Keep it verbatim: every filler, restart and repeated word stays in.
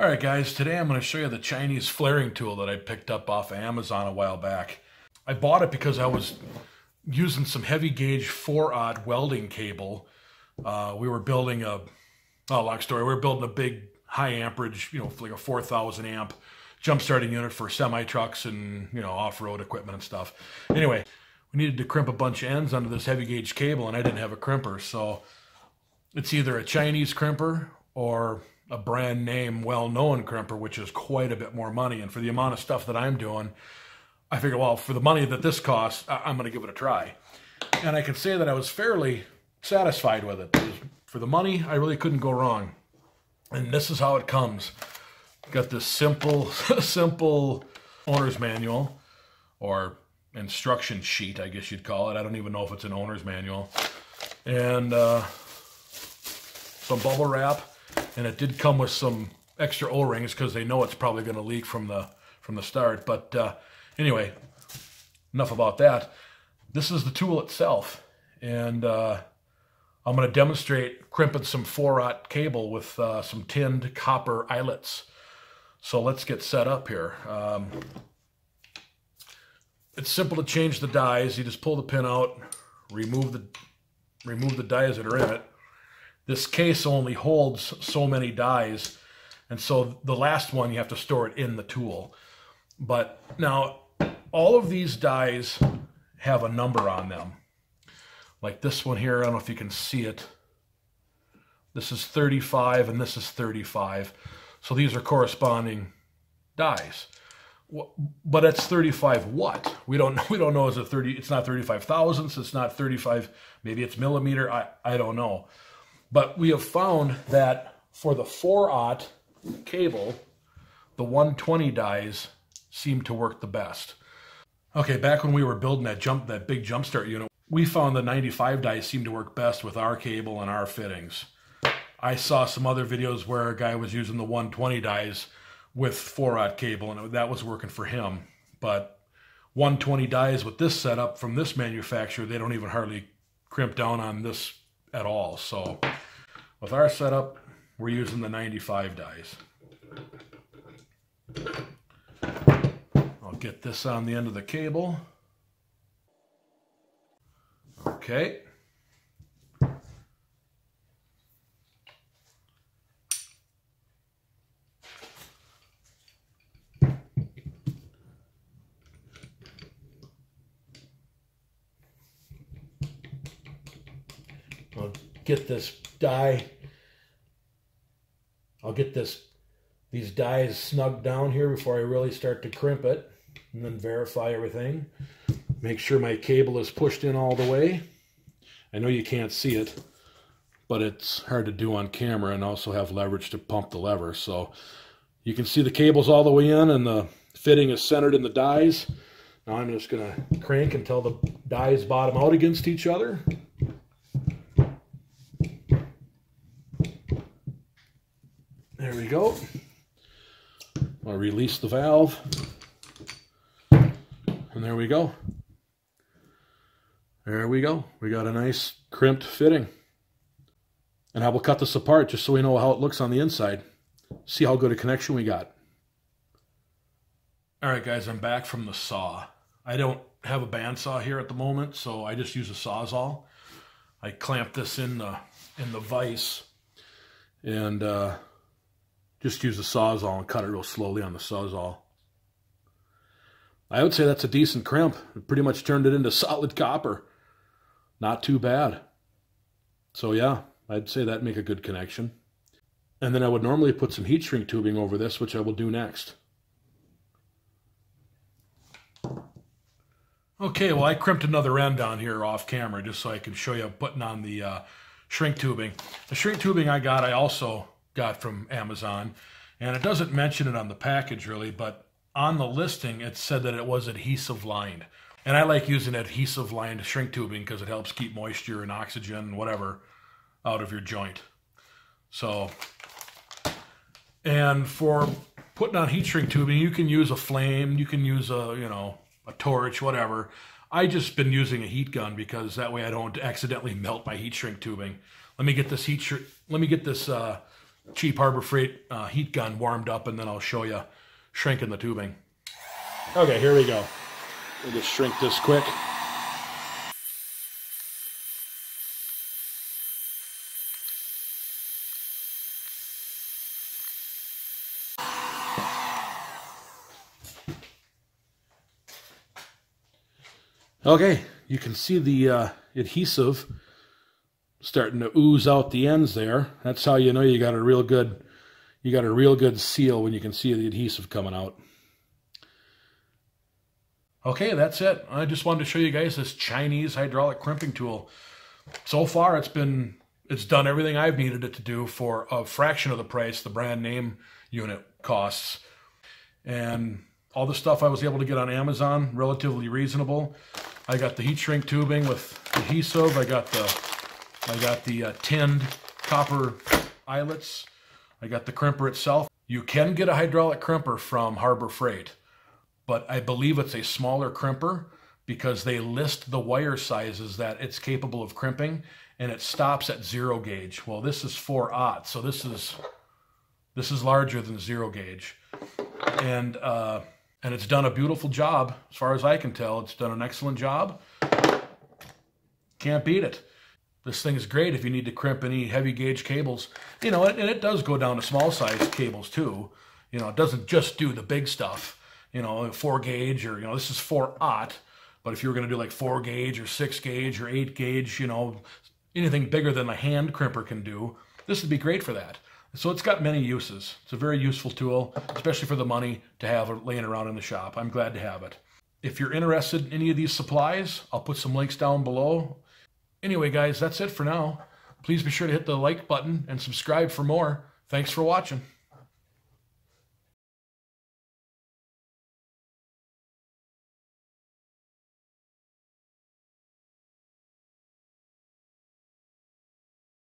Alright guys, today I'm going to show you the Chinese flaring tool that I picked up off of Amazon a while back. I bought it because I was using some heavy gauge four aught welding cable. Uh, we were building a, oh long story, we were building a big high amperage, you know, like a four thousand amp jump starting unit for semi trucks and, you know, off-road equipment and stuff. Anyway, we needed to crimp a bunch of ends onto this heavy gauge cable and I didn't have a crimper, so it's either a Chinese crimper or a brand name, well-known crimper, which is quite a bit more money. And for the amount of stuff that I'm doing, I figured, well, for the money that this costs, I'm going to give it a try. And I can say that I was fairly satisfied with it. For the money, I really couldn't go wrong. And this is how it comes. Got this simple, simple owner's manual, or instruction sheet, I guess you'd call it. I don't even know if it's an owner's manual. And uh, some bubble wrap. And it did come with some extra O-rings because they know it's probably going to leak from the from the start. But uh, anyway, enough about that. This is the tool itself, and uh, I'm going to demonstrate crimping some four aught cable with uh, some tinned copper eyelets. So let's get set up here. Um, it's simple to change the dies. You just pull the pin out, remove the remove the dies that are in it. This case only holds so many dies, and so the last one you have to store it in the tool. But now all of these dies have a number on them. Like this one here, I don't know if you can see it. This is thirty-five and this is thirty-five. So these are corresponding dies. But it's thirty-five what? We don't we don't know, is it thirty, it's not thirty-five thousandths, it's not thirty-five, maybe it's millimeter, I, I don't know. But we have found that for the four aught cable, the one twenty dies seem to work the best. Okay, back when we were building that jump, that big jump start unit, we found the ninety-five dies seemed to work best with our cable and our fittings. I saw some other videos where a guy was using the one twenty dies with four aught cable, and that was working for him. But one twenty dies with this setup from this manufacturer, they don't even hardly crimp down on this at all. So with our setup, we're using the ninety-five dies. I'll get this on the end of the cable. Okay. I'll get this die, I'll get this, these dies snugged down here before I really start to crimp it, and then verify everything. Make sure my cable is pushed in all the way. I know you can't see it, but it's hard to do on camera, and also have leverage to pump the lever. So you can see the cable's all the way in and the fitting is centered in the dies. Now I'm just going to crank until the dies bottom out against each other. There we go. I'll release the valve. And there we go. There we go. We got a nice crimped fitting. And I will cut this apart just so we know how it looks on the inside. See how good a connection we got. Alright guys, I'm back from the saw. I don't have a bandsaw here at the moment, so I just use a Sawzall. I clamp this in the, in the vise and uh, just use a Sawzall and cut it real slowly on the Sawzall. I would say that's a decent crimp. It pretty much turned it into solid copper. Not too bad. So yeah, I'd say that'd make a good connection. And then I would normally put some heat shrink tubing over this, which I will do next. Okay, well I crimped another end down here off camera just so I can show you putting on the uh, shrink tubing. The shrink tubing I got, I also got from Amazon. And it doesn't mention it on the package really, but on the listing it said that it was adhesive lined. And I like using adhesive lined shrink tubing because it helps keep moisture and oxygen and whatever out of your joint. So, and for putting on heat shrink tubing, you can use a flame, you can use a, you know, a torch, whatever. I just been using a heat gun because that way I don't accidentally melt my heat shrink tubing. Let me get this heat shrink, let me get this uh, cheap Harbor Freight uh, heat gun warmed up, and then I'll show you shrinking the tubing. Okay, here we go. We'll just shrink this quick. Okay, you can see the uh, adhesive starting to ooze out the ends there. That's how you know you got a real good, you got a real good seal, when you can see the adhesive coming out. Okay, that's it. I just wanted to show you guys this Chinese hydraulic crimping tool. So far, it's been, it's done everything I've needed it to do for a fraction of the price the brand name unit costs. And all the stuff I was able to get on Amazon, relatively reasonable. I got the heat shrink tubing with adhesive. I got the I got the uh, tinned copper eyelets. I got the crimper itself. You can get a hydraulic crimper from Harbor Freight, but I believe it's a smaller crimper because they list the wire sizes that it's capable of crimping, and it stops at zero gauge. Well, this is four aught, so this is this is larger than zero gauge, and uh, and it's done a beautiful job as far as I can tell. It's done an excellent job. Can't beat it. This thing is great if you need to crimp any heavy gauge cables. You know, and it does go down to small size cables too. You know, it doesn't just do the big stuff. You know, four gauge, or, you know, this is four aught. But if you were going to do like four gauge or six gauge or eight gauge, you know, anything bigger than a hand crimper can do, this would be great for that. So it's got many uses. It's a very useful tool, especially for the money to have laying around in the shop. I'm glad to have it. If you're interested in any of these supplies, I'll put some links down below. Anyway, guys, that's it for now. Please be sure to hit the like button and subscribe for more. Thanks for watching.